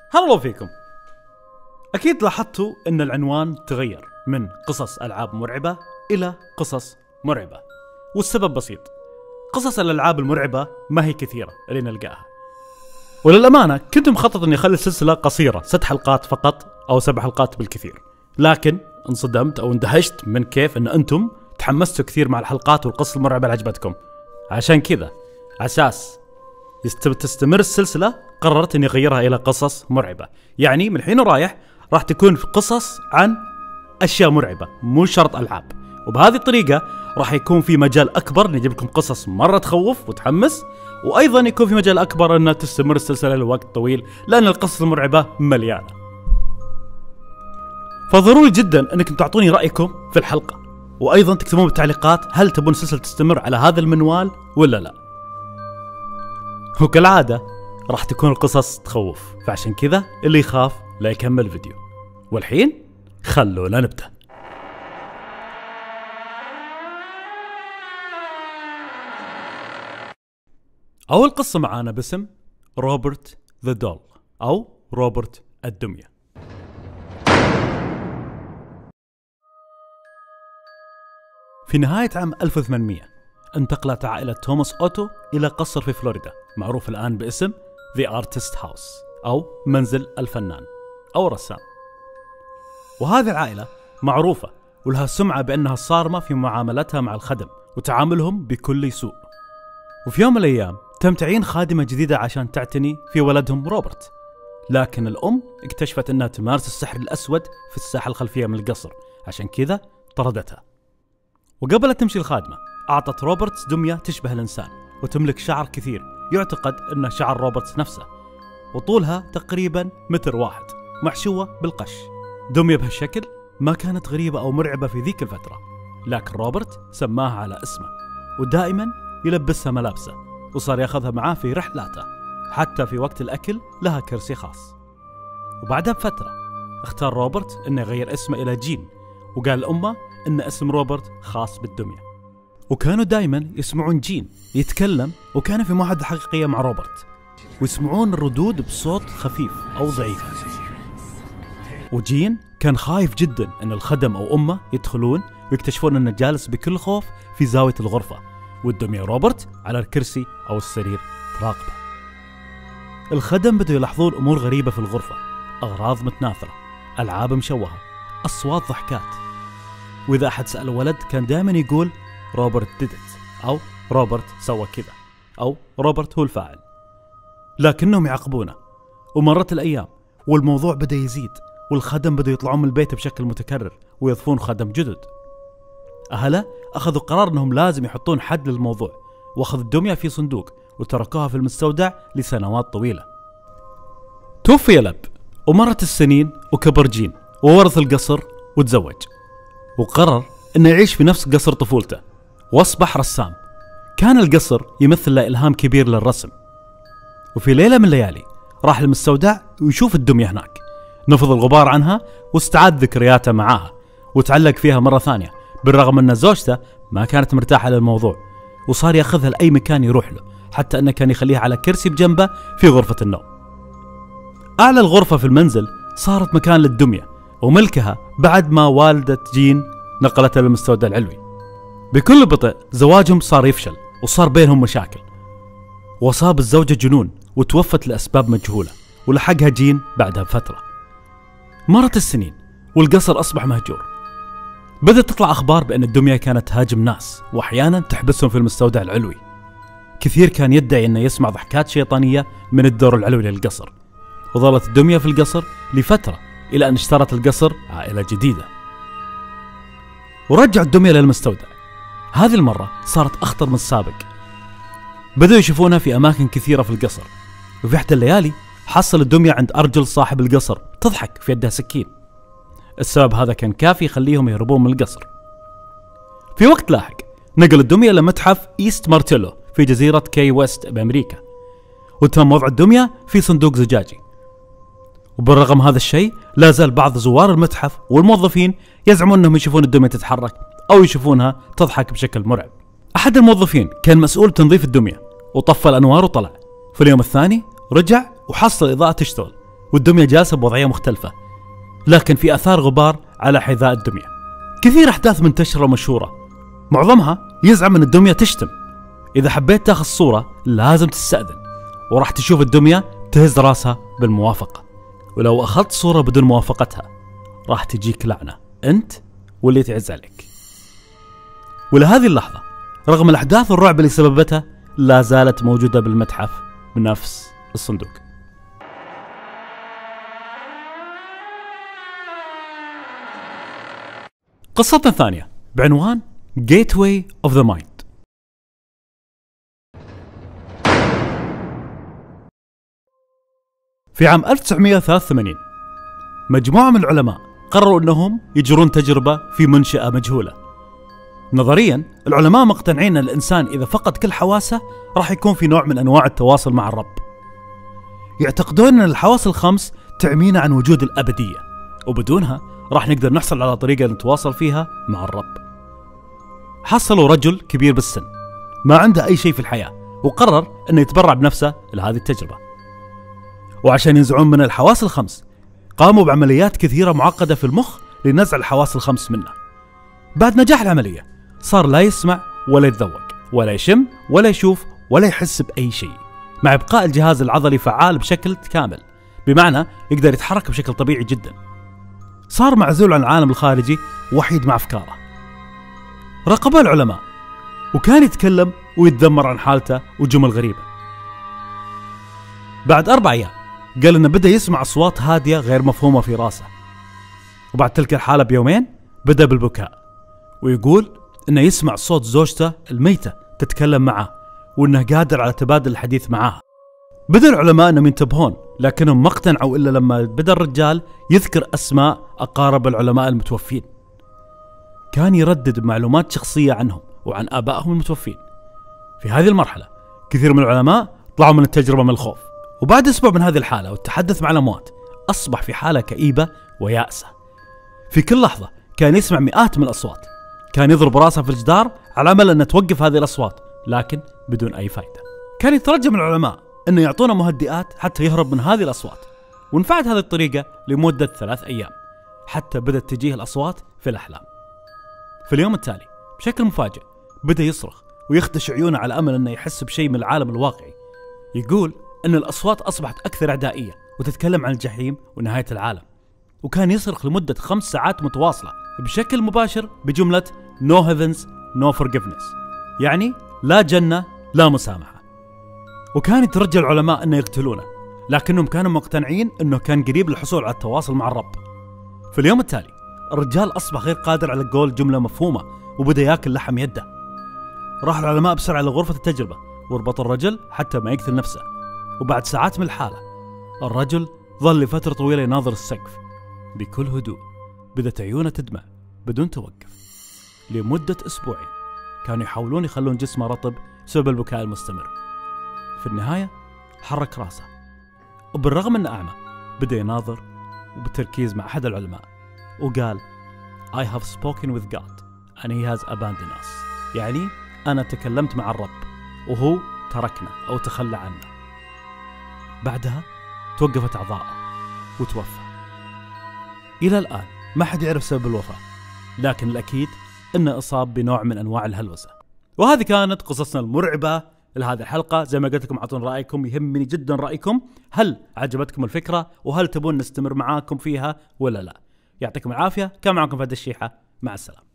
هلا والله فيكم. أكيد لاحظتوا أن العنوان تغير من قصص ألعاب مرعبة إلى قصص مرعبة، والسبب بسيط. قصص الألعاب المرعبة ما هي كثيرة اللي نلقاها، وللأمانة كنت مخطط أني أخلي السلسلة قصيرة 6 حلقات فقط أو 7 حلقات بالكثير، لكن انصدمت أو اندهشت من كيف أن أنتم تحمستوا كثير مع الحلقات والقصص المرعبة اللي عجبتكم. عشان كذا أساس تستمر السلسلة قررت أني أغيرها إلى قصص مرعبة. يعني من الحين ورايح راح تكون في قصص عن أشياء مرعبة، مو شرط ألعاب، وبهذه الطريقة راح يكون في مجال أكبر نجيب لكم قصص مرة تخوف وتحمس، وأيضا يكون في مجال أكبر أن تستمر السلسلة لوقت طويل، لأن القصص المرعبة مليانة. فضروري جدا أنكم تعطوني رأيكم في الحلقة، وأيضا تكتبون بالتعليقات هل تبون السلسلة تستمر على هذا المنوال ولا لا. وكالعادة راح تكون القصص تخوف، فعشان كذا اللي يخاف لا يكمل الفيديو. والحين خلونا نبدأ. أول قصة معانا باسم روبرت ذا دول أو روبرت الدمية. في نهاية عام 1800 انتقلت عائلة توماس أوتو إلى قصر في فلوريدا معروف الآن باسم The Artist House أو منزل الفنان أو الرسام. وهذه العائلة معروفة ولها سمعة بأنها صارمة في معاملتها مع الخدم وتعاملهم بكل سوء. وفي يوم من الأيام تم تعيين خادمة جديدة عشان تعتني في ولدهم روبرت، لكن الأم اكتشفت أنها تمارس السحر الأسود في الساحة الخلفية من القصر، عشان كذا طردتها. وقبل تمشي الخادمة أعطت روبرت دمية تشبه الإنسان وتملك شعر كثير، يعتقد أنه شعر روبرت نفسه، وطولها تقريبا متر واحد محشوة بالقش. دمية بهالشكل ما كانت غريبة أو مرعبة في ذيك الفترة، لكن روبرت سماها على اسمه ودائما يلبسها ملابسه وصار ياخذها معاه في رحلاته، حتى في وقت الأكل لها كرسي خاص. وبعدها بفترة اختار روبرت أنه يغير اسمه إلى جين، وقال لأمه أن اسم روبرت خاص بالدمية. وكانوا دائما يسمعون جين يتكلم، وكان في معاهدة حقيقية مع روبرت، ويسمعون الردود بصوت خفيف أو ضعيف. وجين كان خايف جدا أن الخدم أو أمه يدخلون ويكتشفون أنه جالس بكل خوف في زاوية الغرفة، والدمية روبرت على الكرسي أو السرير تراقبه. الخدم بدوا يلاحظون أمور غريبة في الغرفة، أغراض متناثرة، ألعاب مشوهة، أصوات ضحكات. وإذا أحد سأل ولد كان دائما يقول روبرت ديدت أو روبرت سوى كذا أو روبرت هو الفاعل، لكنهم يعاقبونه. ومرت الأيام والموضوع بدأ يزيد، والخدم بدأوا يطلعون من البيت بشكل متكرر ويضفون خدم جدد. أهله أخذوا قرار أنهم لازم يحطون حد للموضوع، وأخذوا الدمية في صندوق وتركوها في المستودع لسنوات طويلة. توفي الأب ومرت السنين وكبر جين وورث القصر وتزوج، وقرر أنه يعيش في نفس قصر طفولته وأصبح رسام. كان القصر يمثل له إلهام كبير للرسم. وفي ليلة من الليالي راح المستودع ويشوف الدمية هناك، نفض الغبار عنها واستعاد ذكرياته معاها وتعلق فيها مرة ثانية، بالرغم أن زوجته ما كانت مرتاحة للموضوع، وصار ياخذها لأي مكان يروح له، حتى أنه كان يخليها على كرسي بجنبه في غرفة النوم. أعلى الغرفة في المنزل صارت مكان للدمية وملكها بعد ما والدة جين نقلتها للمستودع العلوي. بكل بطء زواجهم صار يفشل وصار بينهم مشاكل، وصاب الزوجة جنون وتوفت لأسباب مجهولة، ولحقها جين بعدها بفترة. مرت السنين والقصر أصبح مهجور. بدأت تطلع أخبار بأن الدمية كانت تهاجم ناس وأحيانا تحبسهم في المستودع العلوي. كثير كان يدعي أنه يسمع ضحكات شيطانية من الدور العلوي للقصر. وظلت الدمية في القصر لفترة إلى أن اشترت القصر عائلة جديدة، ورجعت الدمية للمستودع. هذه المرة صارت أخطر من السابق. بدأوا يشوفونها في أماكن كثيرة في القصر، وفي إحدى الليالي حصل الدمية عند أرجل صاحب القصر تضحك في يدها سكين. السبب هذا كان كافي يخليهم يهربون من القصر. في وقت لاحق نقل الدمية لمتحف إيست مارتيلو في جزيرة كي ويست بأمريكا، وتم وضع الدمية في صندوق زجاجي. وبالرغم هذا الشيء لا زال بعض زوار المتحف والموظفين يزعمون أنهم يشوفون الدمية تتحرك أو يشوفونها تضحك بشكل مرعب. أحد الموظفين كان مسؤول تنظيف الدمية وطفى الأنوار وطلع. في اليوم الثاني رجع وحصل الإضاءة تشتغل، والدمية جالسة بوضعية مختلفة، لكن في آثار غبار على حذاء الدمية. كثير أحداث منتشرة ومشهورة، معظمها يزعم أن الدمية تشتم. إذا حبيت تاخذ صورة لازم تستأذن، وراح تشوف الدمية تهز راسها بالموافقة، ولو أخذت صورة بدون موافقتها راح تجيك لعنة أنت واللي تعز عليك. ولهذه اللحظة رغم الأحداث الرعب اللي سببتها لا زالت موجودة بالمتحف بنفس الصندوق. قصتنا الثانية بعنوان Gateway of the Mind. في عام 1983 مجموعة من العلماء قرروا أنهم يجرون تجربة في منشأة مجهولة. نظريا العلماء مقتنعين أن الإنسان إذا فقد كل حواسه راح يكون في نوع من أنواع التواصل مع الرب. يعتقدون أن الحواس الخمس تعمينا عن وجود الأبدية، وبدونها راح نقدر نحصل على طريقة نتواصل فيها مع الرب. حصلوا رجل كبير بالسن ما عنده أي شيء في الحياة، وقرر أنه يتبرع بنفسه لهذه التجربة. وعشان ينزعون من الحواس الخمس قاموا بعمليات كثيرة معقدة في المخ لنزع الحواس الخمس منه. بعد نجاح العملية صار لا يسمع ولا يتذوق ولا يشم ولا يشوف ولا يحس بأي شيء، مع إبقاء الجهاز العضلي فعال بشكل كامل، بمعنى يقدر يتحرك بشكل طبيعي جدا. صار معزول عن العالم الخارجي، وحيد مع أفكاره. راقبه العلماء وكان يتكلم ويتذمر عن حالته وجمل غريبة. بعد 4 أيام قال إنه بدأ يسمع أصوات هادية غير مفهومة في راسه، وبعد تلك الحالة ب2 بدأ بالبكاء، ويقول إنه يسمع صوت زوجته الميتة تتكلم معه، وإنه قادر على تبادل الحديث معها. بدأ العلماء أنهم ينتبهون، لكنهم ما اقتنعوا إلا لما بدأ الرجال يذكر أسماء أقارب العلماء المتوفين. كان يردد معلومات شخصية عنهم وعن آبائهم المتوفين. في هذه المرحلة كثير من العلماء طلعوا من التجربة من الخوف، وبعد أسبوع من هذه الحالة والتحدث مع الأموات أصبح في حالة كئيبة ويائسة. في كل لحظة كان يسمع مئات من الأصوات، كان يضرب راسه في الجدار على أمل أن توقف هذه الأصوات، لكن بدون أي فائدة. كان يترجى من العلماء أنه يعطونه مهدئات حتى يهرب من هذه الأصوات، ونفعت هذه الطريقة لمدة 3 أيام حتى بدأت تجيه الأصوات في الأحلام. في اليوم التالي بشكل مفاجئ بدأ يصرخ ويخدش عيونه على أمل أنه يحس بشيء من العالم الواقعي. يقول أن الأصوات أصبحت أكثر أعدائية وتتكلم عن الجحيم ونهاية العالم، وكان يصرخ لمدة 5 ساعات متواصلة بشكل مباشر بجملة No heavens no forgiveness، يعني لا جنة لا مسامحة. وكان يترجى العلماء أن يقتلونه، لكنهم كانوا مقتنعين أنه كان قريب للحصول على التواصل مع الرب. في اليوم التالي الرجال أصبح غير قادر على قول جملة مفهومة، وبدأ يأكل لحم يده. راح العلماء بسرعة لغرفة التجربة وربط الرجل حتى ما يقتل نفسه، وبعد ساعات من الحالة الرجل ظل لفترة طويلة يناظر السقف بكل هدوء. بدأت عيونه تدمع بدون توقف. لمدة 2 أسبوع كانوا يحاولون يخلون جسمه رطب بسبب البكاء المستمر. في النهاية حرك راسه، وبالرغم أنه أعمى بدأ يناظر وبتركيز مع أحد العلماء، وقال I have spoken with God and he has abandoned us، يعني أنا تكلمت مع الرب وهو تركنا أو تخلى عنا. بعدها توقفت أعضاءه وتوفى. إلى الآن ما حد يعرف سبب الوفاة، لكن الأكيد أنه أصاب بنوع من أنواع الهلوسة. وهذه كانت قصصنا المرعبة لهذه الحلقة. زي ما قلت لكم أعطونا رأيكم، يهمني جدا رأيكم. هل عجبتكم الفكرة وهل تبون نستمر معاكم فيها ولا لا؟ يعطيكم العافية. كان معكم فهد الشيحة، مع السلامة.